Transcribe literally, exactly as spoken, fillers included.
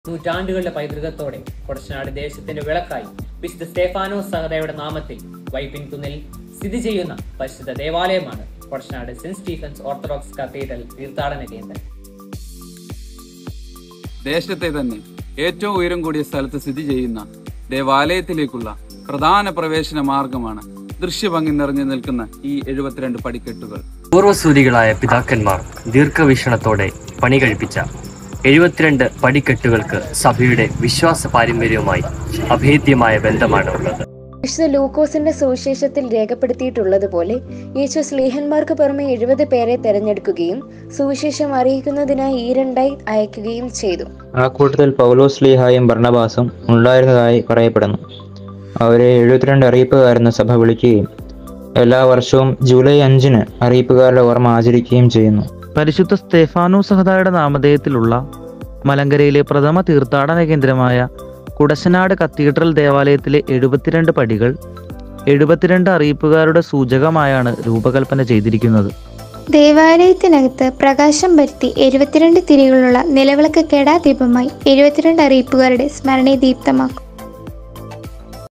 നൂറ്റാണ്ടുകളുടെ പൈതൃകത്തോടെ കൊടശനാട് ദേശത്തിന്റെ വിളക്കായി വിശുദ്ധ സ്തേഫാനോസ് സഹോദരയുടെ നാമത്തിൽ വൈപ്പിൻ കുന്നിൽ സ്ഥിതി ചെയ്യുന്ന പരിശുദ്ധ ദേവാലയമാണ് Kodasanad Saint Stephen's Orthodox Cathedral തീർത്ഥാടന കേന്ദ്രം. ദേശത്തെ തന്നെ ഏറ്റവും ഉയരം കൂടിയ സ്ഥലത്ത് സ്ഥിതി ചെയ്യുന്ന ദേവാലയത്തിലേക്കുള്ള പ്രധാന പ്രവേശന മാർഗമാണ് ദൃശ്യഭംഗി നിറഞ്ഞു നിൽക്കുന്ന ഈ എഴുപത്തിരണ്ട് പടിക്കെട്ടുകൾ. പൂർവ്വസൂരികളായ പിതാക്കന്മാർ ദീർഘവീക്ഷണത്തോടെ പണി കഴിപ്പിച്ച എഴുപത്തിരണ്ട് പടിക്കെട്ടുകൾക്ക് സഭയുടെ വിശ്വാസ പാരമ്പര്യവുമായി അഭേദ്യമായ ബന്ധമാണ് ഉള്ളത്. വിശുദ്ധ ലൂക്കോസിന്റെ സുവിശേഷത്തിൽ രേഖപ്പെടുത്തിയിട്ടുള്ളതുപോലെ യേശു സ്ലീഹന്മാർക്ക് പുറമെ എഴുപത് പേരെ തെരഞ്ഞെടുക്കുകയും സുവിശേഷം അറിയിക്കുന്നതിനായി ഈ രണ്ടായി അയക്കുകയും ചെയ്തു. ആ കൂട്ടത്തിൽ പൗലോസ് സ്ലീഹായും ബർണബാസും ഉണ്ടായിരുന്നതായി പറയപ്പെടുന്നു. അവരെ എഴുപത്തിരണ്ട് അറിയിപ്പുകാരെന്ന് സഭ വിളിക്കുകയും എല്ലാ വർഷവും ജൂലൈ അഞ്ചിന് അറിയിപ്പുകാരുടെ ഓർമ്മ ആചരിക്കുകയും ചെയ്യുന്നു. പരിശുദ്ധ സ്തേഫാനോസ് സഹോദരയുടെ നാമധേയത്തിലുള്ള മലങ്കരയിലെ പ്രഥമ തീർത്ഥാടന കേന്ദ്രമായ കുടശനാട് കത്തീഡ്രൽ ദേവാലയത്തിലെ എഴുപത്തിരണ്ട് പടികൾ എഴുപത്തിരണ്ട് അറിയിപ്പുകാരുടെ സൂചകമായാണ് രൂപകൽപ്പന ചെയ്തിരിക്കുന്നത്. ദേവാലയത്തിനകത്ത് പ്രകാശം വരുത്തി എഴുപത്തിരണ്ട് തിരികളുള്ള നിലവിളക്ക് കെടാദീപമായി എഴുപത്തിരണ്ട് അറിയിപ്പുകാരുടെ സ്മരണയെ ദീപ്തമാക്കും.